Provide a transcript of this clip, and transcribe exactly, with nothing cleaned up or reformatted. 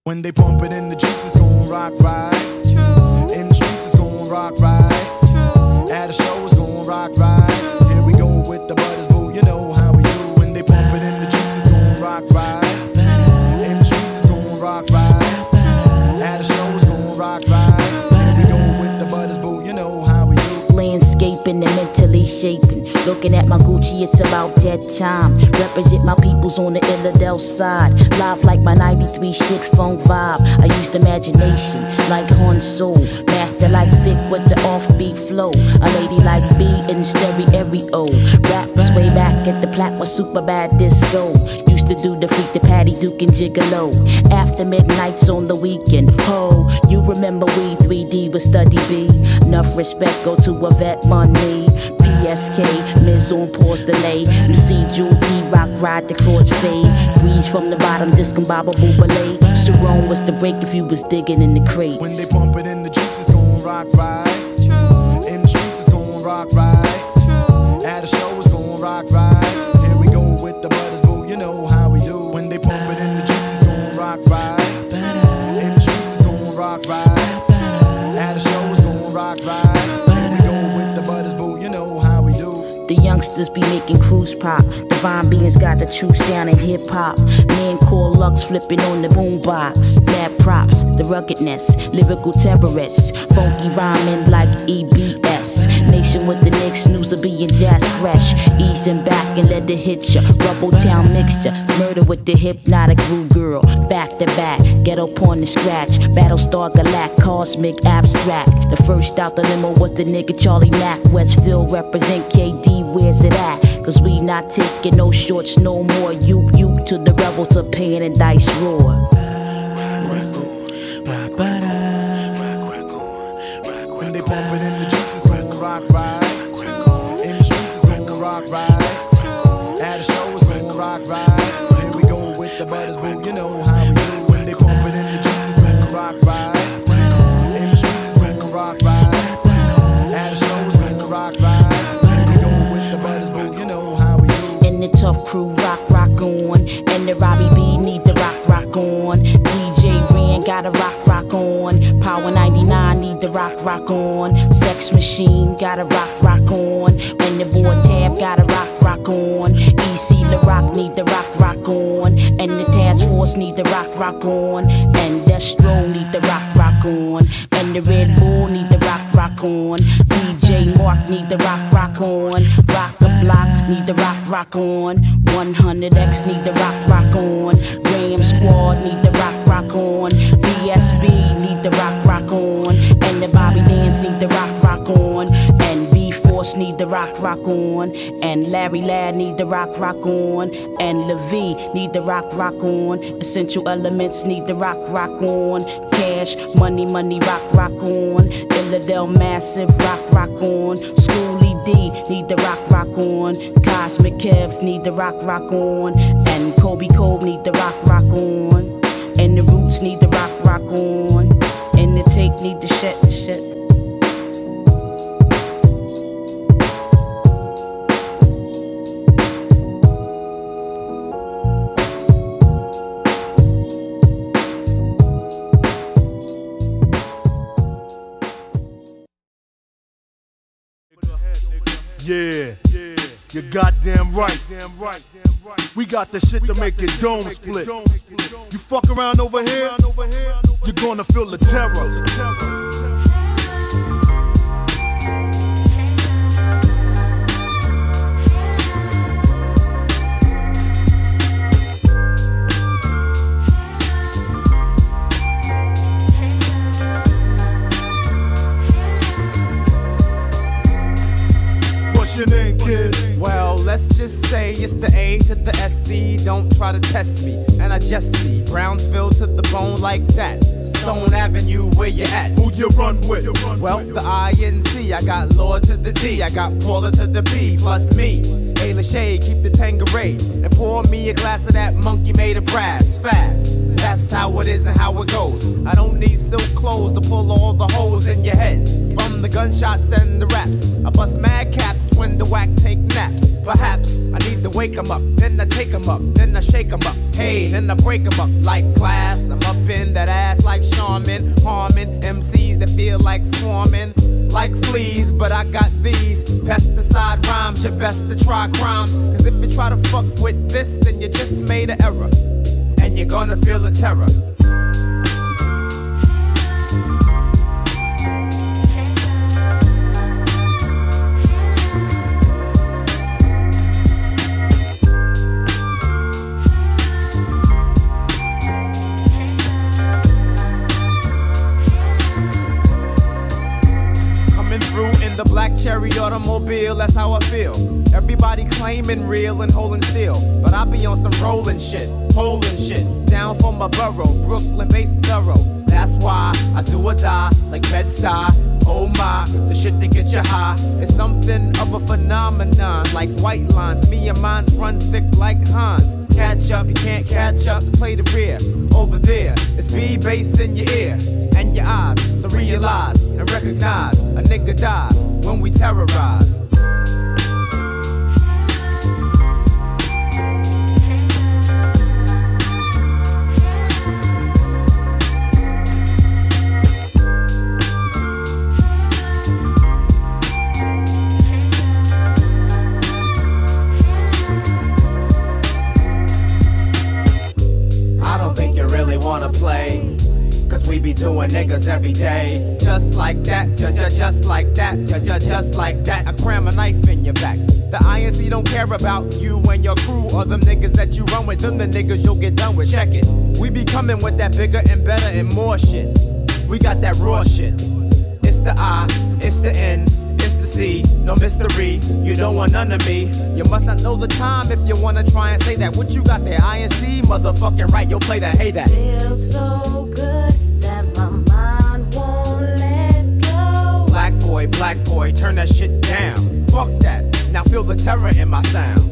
When they pump it in the Jeeps, it's gon' rock right. True. In the streets, it's gon' rock right. True. At a show, it's gon' rock right. Here we go with the butters, boo, you know how we do. When they pump it in the Jeeps, it's gon' rock right. In the streets, it's gon' rock right. At a show, it's gon' rock right. Here we go with the butters, boo, you know how we do. Landscaping and mentally shaping. Looking at my Gucci, it's about that time. Represent my peoples on the Illadel side. Live like my ninety-three shit phone vibe. I used imagination like Han Solo. Master like Vic with the offbeat flow. A lady like B in stereo. Raps way back at the Plat was super bad disco. Used to do the freak, the Patty Duke and Gigolo. After midnights on the weekend. Ho, you remember we three D with Study B. Enough respect go to a vet money. P S K, Miz on pause delay. M C Jewel T Rock ride the crossfade. Breeze from the bottom, discombobable ballet. Sharon was the break if you was digging in the crates. When they pump it in the Jeeps, it's gon' rock right. True. In the streets, it's gon' rock right. True. At a show, it's gon' rock right. Here we go with the butters, boo, you know how we do. When they pump it in the Jeeps, it's gon' rock right. In the streets, it's gon' rock right. At a show, it's gon' rock right. Here we go with the butters, boo, you know how we do. The youngsters be making cruise pop. Divine beings got the true sound in hip hop. Man called Lux flipping on the boombox. Mad props, the ruggedness, lyrical terrorists. Funky rhyming like E B S. Nation with the Knicks, news of being jazz fresh. Easing back and let it hit ya. Rubble Town mixture, murder with the hypnotic Rue girl. Back to back, ghetto porn and scratch. Battlestar Galact, cosmic abstract. The first out the limo was the nigga Charlie Mack. Westfield represent K D, where's it at? Cause we not taking no shorts no more. You, you to the rebel to pain and dice roar. When they pump it in the Jeeps, it's gon' rock right. In the streets, it's gon' rock right. At a show, it's gon' rock right. Here we go with the butters, boo, you know how we do. When they pump it in the Jeeps, it's gon' rock right. In the streets, it's gon' rock right. At a show, it's gon' rock right. Here we go with the butters, boo, you know how we do. And the tough crew rock, rock on. And the Robbie B need the rock, rock on. D J Ren got a rock, rock on. Power ninety-nine need the rock, rock on. Sex Machine got a rock, rock on. When the boy Tab got a rock, rock on. E C LaRock need the rock, rock on. And the Task Force need the rock, rock on. And Destro need the rock, rock on. And the Red Bull need the rock, rock on. D J Mark need the rock, rock on. Rock the Block need the rock, rock on. one hundred X need the rock, rock on. Ram Squad need the rock, rock on. B S B need the rock, rock on. And the Bobby Dance need the rock, rock on. And B-Force need the rock, rock on. And Larry Ladd need the rock, rock on. And LeVee need the rock, rock on. Essential Elements need the rock, rock on. Cash, money, money, rock, rock on. Illadel Massive, rock, rock on. Schoolie D need the rock, rock on. Cosmic Kev need the rock, rock on. And Kobe Cole need the rock, rock on. And the Roots need the rock, rock on. And the Take need the shit, shit. Yeah, you're goddamn right. We got the shit to make your dome split. You fuck around over here, you're gonna feel the terror. What's your name, kid? Well, let's just say it's the A to the S C. Don't try to test me, and I just be Brownsville to the bone like that. Stone Avenue, where you at? Who you run with? Well, the I N C, I got Lord to the D, I got Paula to the P, plus me. Hey, Lachey, keep the Tanqueray, and pour me a glass of that monkey made of brass, fast. That's how it is and how it goes. I don't need silk clothes to pull all the holes in your head. From the gunshots and the raps, I bust mad caps when the whack take naps. Perhaps I need to wake 'em up, then I take 'em up, then I shake 'em up. Hey, then I break 'em up like glass. I'm up in that like fleas, but I got these pesticide rhymes. You're best to try crimes, cause if you try to fuck with this, then you just made an error, and you're gonna feel the terror. The black cherry automobile, that's how I feel. Everybody claiming real and holding still, but I be on some rolling shit, holding shit, down from my borough, Brooklyn based thorough. That's why I do or die like Bed-Stuy. Oh my, the shit that get you high is something of a phenomenon, like white lines. Me and mines run thick like Hans. Catch up, you can't catch up, so play the rear. Over there, it's B-bass in your ear and your eyes. So realize and recognize a nigga dies when we terrorize. Wanna play, cause we be doing niggas every day. Just like that, ju ju just like that, ju ju just like that. I cram a knife in your back. The I N C don't care about you and your crew or them niggas that you run with. Them the niggas you'll get done with. Check it. We be coming with that bigger and better and more shit. We got that raw shit. It's the I, it's the N, it's the C, no mystery. You don't want none of me. You must not know the time if you wanna try and say that. What you got there, I N C? Motherfucking right, you'll play that. Hey that. Feels so good that my mind won't let go. Black boy, black boy, turn that shit down. Fuck that. Now feel the terror in my sound.